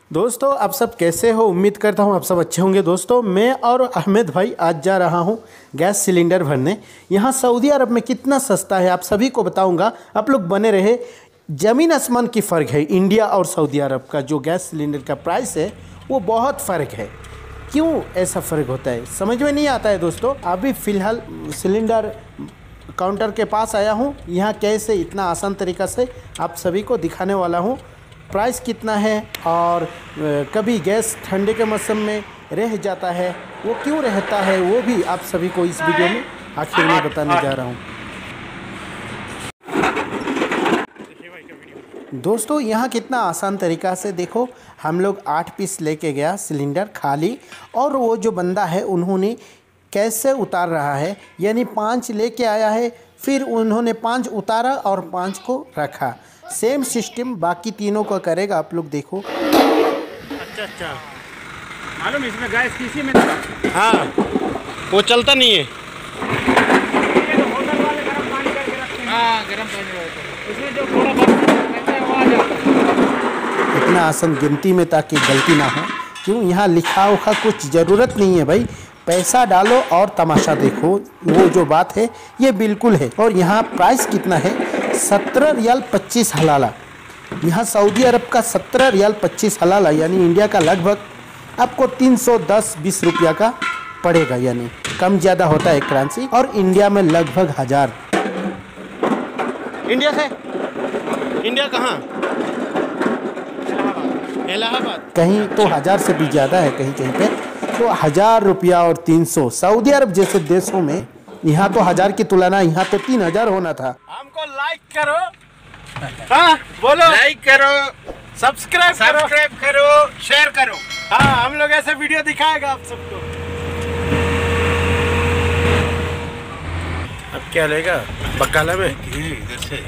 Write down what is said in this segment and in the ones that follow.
दोस्तों आप सब कैसे हो। उम्मीद करता हूँ आप सब अच्छे होंगे। दोस्तों मैं और अहमद भाई आज जा रहा हूँ गैस सिलेंडर भरने। यहाँ सऊदी अरब में कितना सस्ता है आप सभी को बताऊँगा। आप लोग बने रहे। ज़मीन आसमान की फ़र्क है इंडिया और सऊदी अरब का। जो गैस सिलेंडर का प्राइस है वो बहुत फ़र्क है। क्यों ऐसा फ़र्क होता है समझ में नहीं आता है। दोस्तों अभी फ़िलहाल सिलेंडर काउंटर के पास आया हूँ। यहाँ कैसे इतना आसान तरीक़ा से आप सभी को दिखाने वाला हूँ। प्राइस कितना है और कभी गैस ठंडे के मौसम में रह जाता है वो क्यों रहता है वो भी आप सभी को इस वीडियो में आखिर में बताने जा रहा हूँ। दोस्तों यहाँ कितना आसान तरीक़ा से देखो। हम लोग 8 पीस लेके गया सिलेंडर खाली, और वो जो बंदा है उन्होंने कैसे उतार रहा है, यानी 5 लेके आया है, फिर उन्होंने 5 उतारा और 5 को रखा। सेम सिस्टम बाकी तीनों का करेगा। आप लोग देखो। अच्छा मालूम इसमें गैस किसी में हाँ वो चलता नहीं है। होटल वाले गर्म पानी करके रखते हैं। हाँ गर्म पानी रहता है उसमें जो थोड़ा रहता है वो आ जाता है। इतना आसान गिनती में ताकि गलती ना हो। क्यों यहाँ लिखा उखा कुछ ज़रूरत नहीं है भाई। पैसा डालो और तमाशा देखो। वो जो बात है ये बिल्कुल है। और यहाँ प्राइस कितना है 17 रियाल 25 हलाला। यहाँ सऊदी अरब का 17 रियाल 25 हलाला यानी इंडिया का लगभग आपको 310-20 रुपया का पड़ेगा। यानी कम ज़्यादा होता है करेंसी। और इंडिया में लगभग 1000। इंडिया से इंडिया कहाँ? इलाहाबाद। कहीं तो 1000 से भी ज़्यादा है कहीं कहीं पे तो 1000 रुपया और 300। सऊदी अरब जैसे देशों में यहाँ तो 1000 की तुलना यहाँ तो 3000 होना था। हमको लाइक करो। हाँ बोलो लाइक करो, सब्सक्राइब करो, शेयर करो। हाँ हम लोग ऐसे वीडियो दिखाएगा आप सबको। अब क्या लेगा बकाला में इधर से।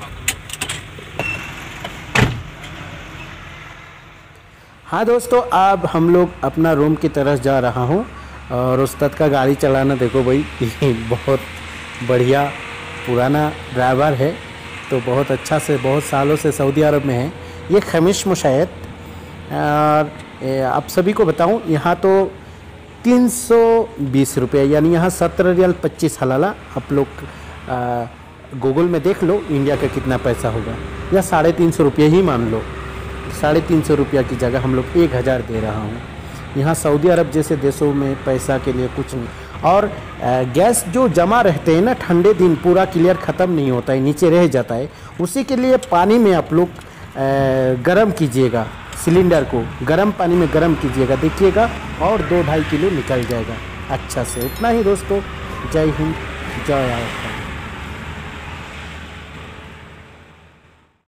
हाँ दोस्तों अब हम लोग अपना रूम की तरफ जा रहा हूँ। और उस्ताद का गाड़ी चलाना देखो भाई बहुत बढ़िया पुराना ड्राइवर है। तो बहुत अच्छा से बहुत सालों से सऊदी अरब में है। ये खमीश मुशायद। और आप सभी को बताऊँ यहाँ तो 320 रुपये यानी यहाँ 17 रियाल 25 हलाला। आप लोग गूगल में देख लो इंडिया का कितना पैसा होगा। या 350 रुपये ही मान लो। 350 रुपया की जगह हम लोग 1000 दे रहा हूँ। यहाँ सऊदी अरब जैसे देशों में पैसा के लिए कुछ नहीं। और गैस जो जमा रहते हैं ना ठंडे दिन पूरा क्लियर ख़त्म नहीं होता है, नीचे रह जाता है। उसी के लिए पानी में आप लोग गर्म कीजिएगा। सिलेंडर को गर्म पानी में गर्म कीजिएगा देखिएगा और 2-2.5 किलो निकल जाएगा अच्छा से। उतना ही दोस्तों। जय हिंद जय भारत।